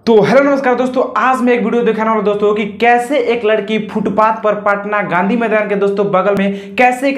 तो हेलो नमस्कार दोस्तों, आज मैं एक वीडियो दिखाने वाला दोस्तों कि कैसे एक लड़की फुटपाथ पर पटना गांधी मैदान के दोस्तों बगल में कैसे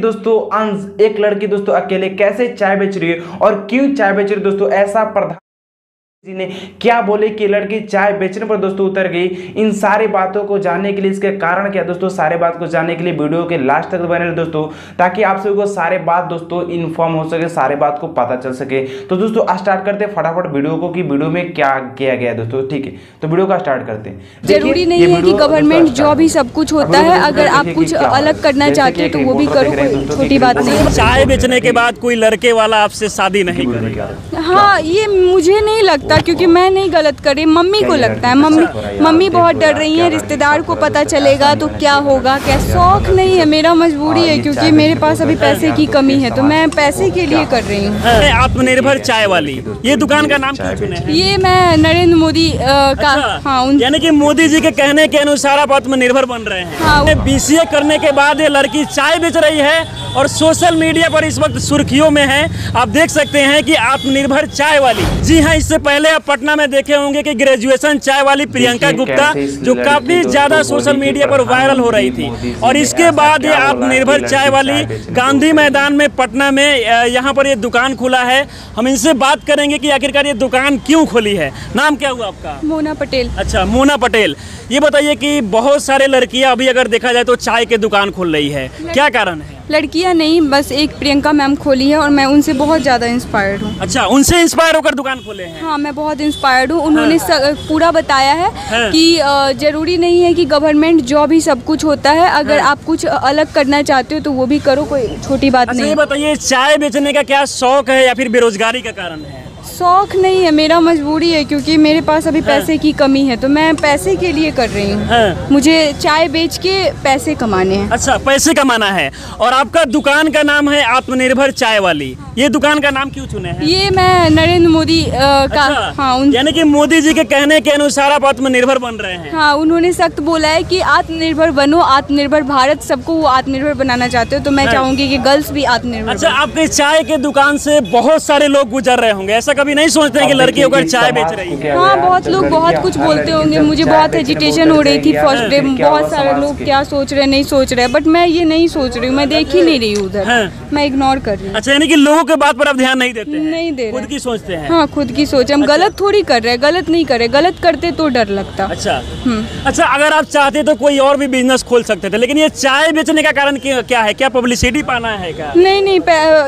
एक लड़की दोस्तों अकेले कैसे चाय बेच रही है और क्यों चाय बेच रही है दोस्तों। ऐसा प्रधान जी ने क्या बोले कि लड़की चाय बेचने पर दोस्तों उतर गई। इन सारी बातों को जानने के लिए, इसके कारण क्या दोस्तों, सारे बात को जानने के लिए वीडियो के लास्ट तक बने रहे दोस्तों, ताकि आप सभी को सारे बात दोस्तों इन्फॉर्म हो सके, सारे बात को पता चल सके। तो दोस्तों स्टार्ट करते हैं फटाफट वीडियो को कि वीडियो में क्या किया गया है दोस्तों। ठीक है, तो वीडियो का स्टार्ट करते हैं। जरूरी नहीं है कि गवर्नमेंट जॉब ही सब कुछ होता है। अगर आप कुछ अलग करना चाहते हो तो वो भी करो, कोई छोटी बात नहीं। चाय बेचने के बाद कोई लड़के वाला आपसे शादी नहीं करेगा? हाँ, ये मुझे नहीं लगता, क्योंकि मैं नहीं गलत करी, मम्मी को लगता है। मम्मी बहुत डर रही है, रिश्तेदार को पता चलेगा तो क्या होगा। क्या शौक नहीं है, मेरा मजबूरी है, क्योंकि मेरे पास अभी पैसे की कमी है, तो मैं पैसे के लिए कर रही हूँ। आत्मनिर्भर चाय वाली, ये दुकान का नाम क्यों चुने हैं? ये मैं नरेंद्र मोदी का, हाँ, यानी कि मोदी जी के कहने के अनुसार आप आत्मनिर्भर बन रहे हैं। हाँ, BCA करने के बाद ये लड़की चाय बेच रही है और सोशल मीडिया पर इस वक्त सुर्खियों में है। आप देख सकते हैं कि आत्मनिर्भर चाय वाली। जी हाँ, इससे पहले आप पटना में देखे होंगे कि ग्रेजुएशन चाय वाली प्रियंका गुप्ता, जो काफी ज्यादा सोशल मीडिया पर वायरल हो रही थी, और इसके बाद ये आत्मनिर्भर चाय वाली गांधी मैदान में पटना में यहाँ पर ये दुकान खुला है। हम इनसे बात करेंगे कि आखिरकार ये दुकान क्यों खोली है। नाम क्या हुआ आपका? मोना पटेल। अच्छा, मोना पटेल। ये बताइए कि बहुत सारे लड़कियां अभी अगर देखा जाए तो चाय की दुकान खोल रही है, क्या कारण है? लड़कियां नहीं, बस एक प्रियंका मैम खोली है और मैं उनसे बहुत ज़्यादा इंस्पायर्ड हूँ। अच्छा, उनसे इंस्पायर होकर दुकान खोले हैं? हाँ, मैं बहुत इंस्पायर्ड हूँ। उन्होंने पूरा बताया है कि जरूरी नहीं है कि गवर्नमेंट जॉब ही सब कुछ होता है। अगर आप कुछ अलग करना चाहते हो तो वो भी करो, कोई छोटी बात नहीं। ये बताइए, चाय बेचने का क्या शौक है या फिर बेरोजगारी का कारण है? शौक नहीं है, मेरा मजबूरी है, क्योंकि मेरे पास अभी पैसे की कमी है, तो मैं पैसे के लिए कर रही हूँ। मुझे चाय बेच के पैसे कमाने हैं। अच्छा, पैसे कमाना है। और आपका दुकान का नाम है आत्मनिर्भर चाय वाली, ये दुकान का नाम क्यों चुने हैं? ये मैं नरेंद्र मोदी का, हाँ, यानी कि मोदी जी के कहने के अनुसार आप आत्मनिर्भर बन रहे हैं। हाँ, उन्होंने सख्त बोला है कि आत्मनिर्भर बनो, आत्मनिर्भर भारत, सबको वो आत्मनिर्भर बनाना चाहते हो, तो मैं चाहूंगी कि गर्ल्स भी आत्मनिर्भर। अच्छा, आपके चाय के दुकान से बहुत सारे लोग गुजर रहे होंगे, ऐसा कभी नहीं सोचते हैं कि लड़की होकर चाय बेच रही है? हाँ, बहुत लोग बहुत कुछ बोलते होंगे। मुझे बहुत हेजिटेशन हो रही थी फर्स्ट डे, बहुत सारे लोग क्या सोच रहे नहीं सोच रहे, बट मैं ये नहीं सोच रही हूँ, मैं देख ही नहीं रही हूँ उधर, मैं इग्नोर कर रही हूँ। अच्छा, यानी कि लोगों के बात पर आप ध्यान नहीं देते हैं? नहीं दे रहे, खुद की सोचते हैं। हाँ, खुद की सोच। हम गलत थोड़ी कर रहे हैं, गलत नहीं कर रहे, गलत करते तो डर लगता। अच्छा, अच्छा, अगर आप चाहते तो कोई और भी बिजनेस खोल सकते थे, लेकिन ये चाय बेचने का कारण क्या है? क्या पब्लिसिटी पाना है क्या? नहीं,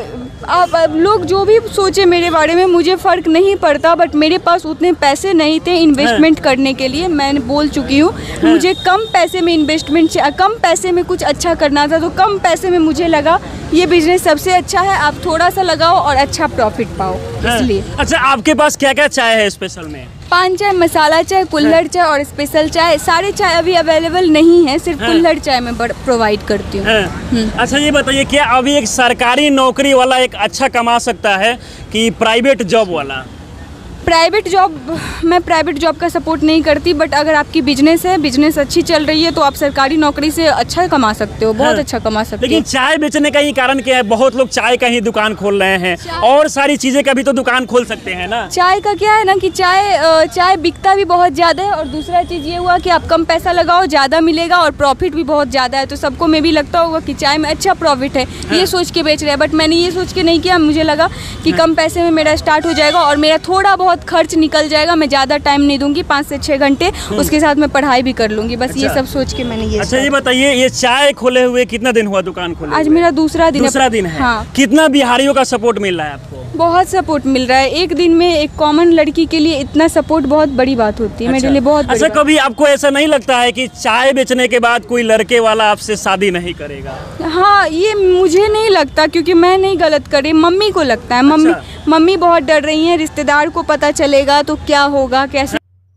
अब लोग जो भी सोचे मेरे बारे में, मुझे फर्क नहीं पड़ता, बट मेरे पास उतने पैसे नहीं थे इन्वेस्टमेंट करने के लिए। मैंने बोल चुकी हूँ, मुझे कम पैसे में इन्वेस्टमेंट, कम पैसे में कुछ अच्छा करना था, तो कम पैसे में मुझे लगा ये बिजनेस सबसे अच्छा है। आप थोड़ा सा लगाओ और अच्छा प्रॉफिट पाओ, इसलिए। अच्छा, आपके पास क्या क्या चाय है स्पेशल में? पान चाय, मसाला चाय, कुल्हड़ चाय और स्पेशल चाय। सारे चाय अभी अवेलेबल नहीं है, सिर्फ कुल्हड़ चाय में प्रोवाइड करती हूँ। अच्छा, ये बताइए, क्या अभी एक सरकारी नौकरी वाला एक अच्छा कमा सकता है कि प्राइवेट जॉब वाला? प्राइवेट जॉब, मैं प्राइवेट जॉब का सपोर्ट नहीं करती, बट अगर आपकी बिजनेस है, बिजनेस अच्छी चल रही है, तो आप सरकारी नौकरी से अच्छा कमा सकते हो, बहुत अच्छा कमा सकते हो। लेकिन चाय बेचने का ही कारण क्या है? बहुत लोग चाय का ही दुकान खोल रहे हैं, और सारी चीजें का भी तो दुकान खोल सकते हैं ना। चाय का क्या है ना कि चाय बिकता भी बहुत ज़्यादा है, और दूसरा चीज़ ये हुआ कि आप कम पैसा लगाओ, ज़्यादा मिलेगा, और प्रॉफिट भी बहुत ज़्यादा है, तो सबको में भी लगता होगा कि चाय में अच्छा प्रॉफिट है, ये सोच के बेच रहे हैं। बट मैंने ये सोच के नहीं किया, मुझे लगा कि कम पैसे में मेरा स्टार्ट हो जाएगा और मेरा थोड़ा बहुत खर्च निकल जाएगा, मैं ज़्यादा टाइम नहीं दूंगी, 5 से 6 घंटे, उसके साथ मैं पढ़ाई भी कर लूंगी, बस। अच्छा, ये सब सोच के मैंने ये। अच्छा, ये बताइए, ये चाय खोले हुए कितना दिन हुआ दुकान खोले? आज मेरा दूसरा दिन है। हाँ। कितना बिहारियों का सपोर्ट मिल रहा है आपको? बहुत सपोर्ट मिल रहा है। एक दिन में एक कॉमन लड़की के लिए इतना सपोर्ट बहुत बड़ी बात होती है। मेरे लिए बहुत। अच्छा, कभी आपको ऐसा नहीं लगता है कि चाय बेचने के बाद कोई लड़के वाला आपसे शादी नहीं करेगा? हाँ, ये मुझे नहीं लगता, क्योंकि मैं नहीं गलत करी, मम्मी को लगता है। मम्मी बहुत डर रही हैं, रिश्तेदार को पता चलेगा तो क्या होगा, कैसे।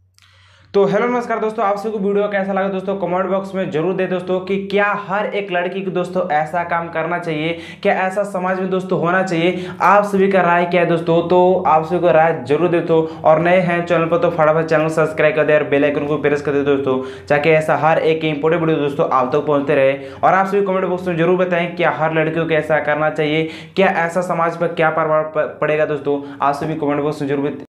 तो हेलो नमस्कार दोस्तों, आप सबको वीडियो कैसा लगा दोस्तों कमेंट बॉक्स में जरूर दे दोस्तों कि क्या हर एक लड़की को दोस्तों ऐसा काम करना चाहिए, क्या ऐसा समाज में दोस्तों होना चाहिए। आप सभी का राय क्या है दोस्तों, तो आप सभी को राय जरूर दे दो, और नए हैं चैनल पर तो फटाफट चैनल को सब्सक्राइब कर दे और बेल आइकन को प्रेस कर दे दोस्तों, ताकि ऐसा हर एक इंपॉर्टेंट वीडियो दोस्तों आप तक पहुंचते रहे। और आप सभी कमेंट बॉक्स में जरूर बताएं क्या हर लड़कियों को ऐसा करना चाहिए, क्या ऐसा समाज पर क्या प्रभाव पड़ेगा दोस्तों, आप सभी कमेंट बॉक्स में जरूर